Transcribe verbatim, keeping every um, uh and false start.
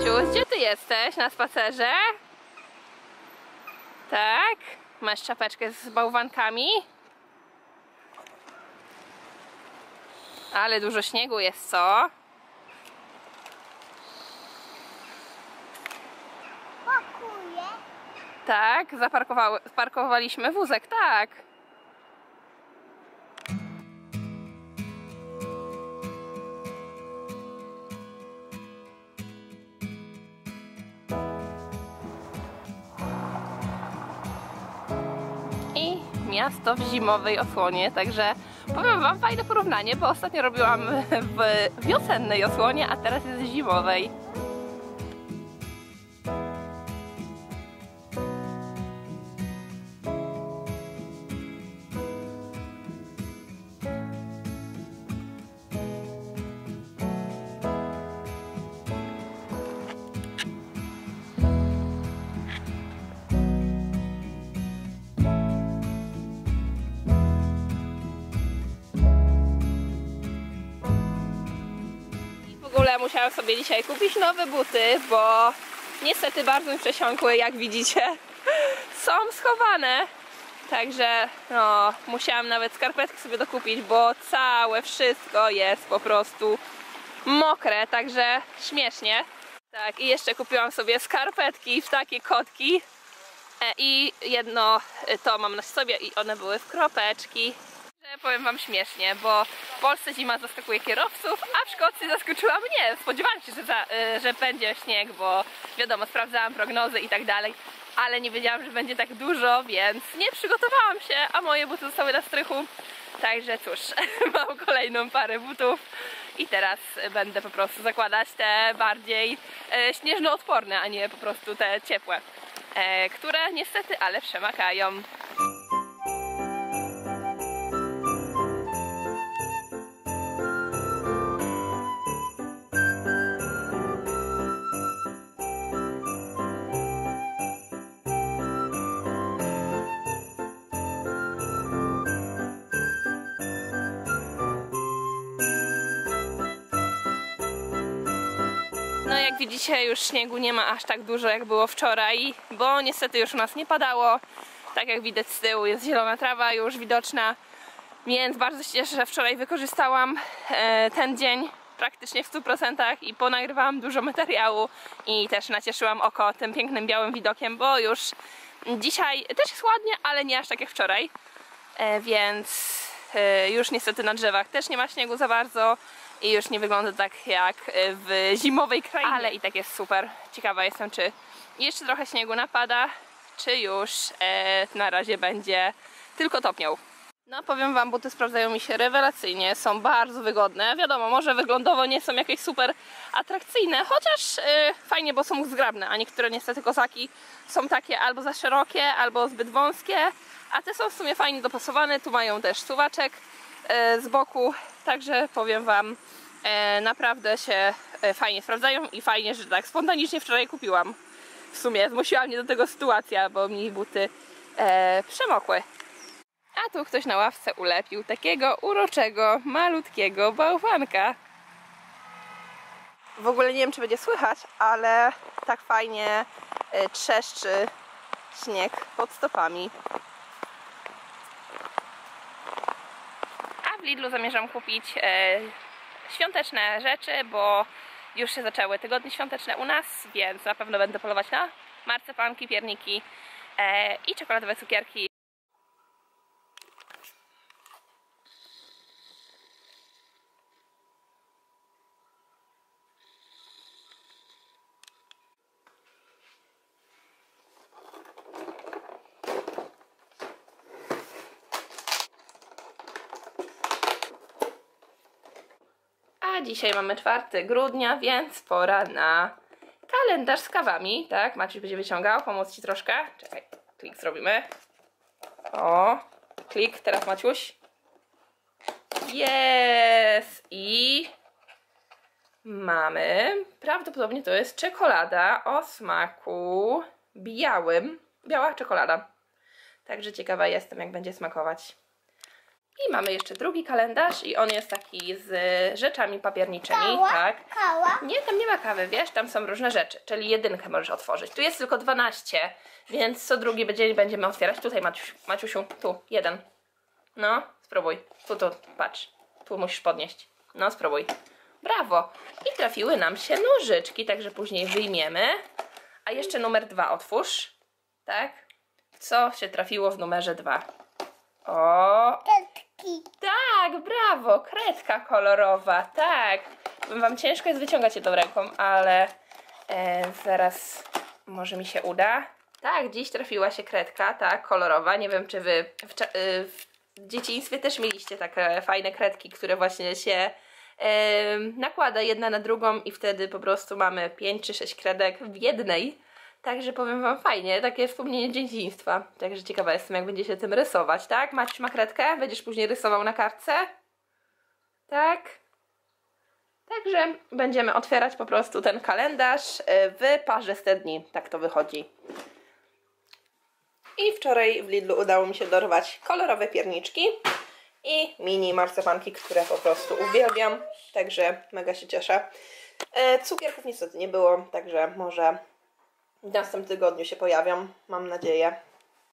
Maciuś, gdzie ty jesteś na spacerze? Tak? Masz czapeczkę z bałwankami? Ale dużo śniegu jest, co? Pakuję. Tak, zaparkowały, zaparkowaliśmy wózek, tak. I miasto w zimowej osłonie, także powiem wam, fajne porównanie, bo ostatnio robiłam w wiosennej osłonie, a teraz jest w zimowej. Musiałam sobie dzisiaj kupić nowe buty, bo niestety bardzo mi przesiąkły, jak widzicie. Są schowane. Także no, musiałam nawet skarpetki sobie dokupić, bo całe wszystko jest po prostu mokre, także śmiesznie. Tak, i jeszcze kupiłam sobie skarpetki w takie kotki. I jedno to mam na sobie i one były w kropeczki. Powiem wam śmiesznie, bo w Polsce zima zaskakuje kierowców, a w Szkocji zaskoczyła mnie. Spodziewałam się, że, za, że będzie śnieg, bo wiadomo, sprawdzałam prognozy i tak dalej, ale nie wiedziałam, że będzie tak dużo, więc nie przygotowałam się, a moje buty zostały na strychu. Także cóż, mam kolejną parę butów i teraz będę po prostu zakładać te bardziej e, śnieżnoodporne, a nie po prostu te ciepłe, e, które niestety, ale przemakają. No jak widzicie, już śniegu nie ma aż tak dużo, jak było wczoraj, bo niestety już u nas nie padało. Tak jak widać z tyłu jest zielona trawa już widoczna, więc bardzo się cieszę, że wczoraj wykorzystałam e, ten dzień praktycznie w stu procentach i ponagrywałam dużo materiału i też nacieszyłam oko tym pięknym białym widokiem, bo już dzisiaj też jest ładnie, ale nie aż tak jak wczoraj, e, więc e, już niestety na drzewach też nie ma śniegu za bardzo. I już nie wygląda tak jak w zimowej krainie, ale i tak jest super. Ciekawa jestem, czy jeszcze trochę śniegu napada, czy już e, na razie będzie tylko topniał. No powiem wam, buty sprawdzają mi się rewelacyjnie, są bardzo wygodne. Wiadomo, może wyglądowo nie są jakieś super atrakcyjne, chociaż e, fajnie, bo są zgrabne, a niektóre niestety kozaki są takie albo za szerokie, albo zbyt wąskie, a te są w sumie fajnie dopasowane. Tu mają też suwaczek e, z boku. Także powiem wam, e, naprawdę się e, fajnie sprawdzają i fajnie, że tak spontanicznie wczoraj kupiłam. W sumie zmusiła mnie do tego sytuacja, bo mi buty e, przemokły. A tu ktoś na ławce ulepił takiego uroczego, malutkiego bałwanka. W ogóle nie wiem, czy będzie słychać, ale tak fajnie e, trzeszczy śnieg pod stopami. W Lidlu zamierzam kupić e, świąteczne rzeczy, bo już się zaczęły tygodnie świąteczne u nas, więc na pewno będę polować na marcepanki, pierniki e, i czekoladowe cukierki. A dzisiaj mamy czwartego grudnia, więc pora na kalendarz z kawami, tak? Maciuś będzie wyciągał, pomóc ci troszkę. Czekaj, klik zrobimy. O, klik, teraz Maciuś. Jest! I mamy, prawdopodobnie to jest czekolada o smaku białym. Biała czekolada. Także ciekawa jestem, jak będzie smakować. I mamy jeszcze drugi kalendarz i on jest taki z rzeczami papierniczymi, Kała? tak? Kała? Nie, tam nie ma kawy, wiesz, tam są różne rzeczy, czyli jedynkę możesz otworzyć. Tu jest tylko dwanaście, więc co drugi dzień będziemy otwierać. Tutaj, Maciuś, Maciusiu, tu, jeden. No, spróbuj. Tu, tu, patrz. Tu musisz podnieść. No, spróbuj. Brawo. I trafiły nam się nożyczki, także później wyjmiemy. A jeszcze numer dwa otwórz. Tak? Co się trafiło w numerze dwa? O! Kredki. Tak, brawo, kredka kolorowa, tak. Powiem wam, ciężko jest wyciągać jedną ręką, ale e, zaraz może mi się uda. Tak, dziś trafiła się kredka, tak, kolorowa. Nie wiem, czy wy w, cza- y, w dzieciństwie też mieliście takie fajne kredki, które właśnie się e, nakłada jedna na drugą i wtedy po prostu mamy pięć czy sześć kredek w jednej. Także powiem wam, fajnie, takie wspomnienie dzieciństwa. Także ciekawa jestem, jak będzie się tym rysować, tak? Maciuś ma kredkę? Będziesz później rysował na kartce? Tak? Także będziemy otwierać po prostu ten kalendarz w parzyste dni. Tak to wychodzi. I wczoraj w Lidlu udało mi się dorwać kolorowe pierniczki i mini marcepanki, które po prostu uwielbiam. Także mega się cieszę. E, cukierków niestety nie było, także może w następnym tygodniu się pojawią, mam nadzieję.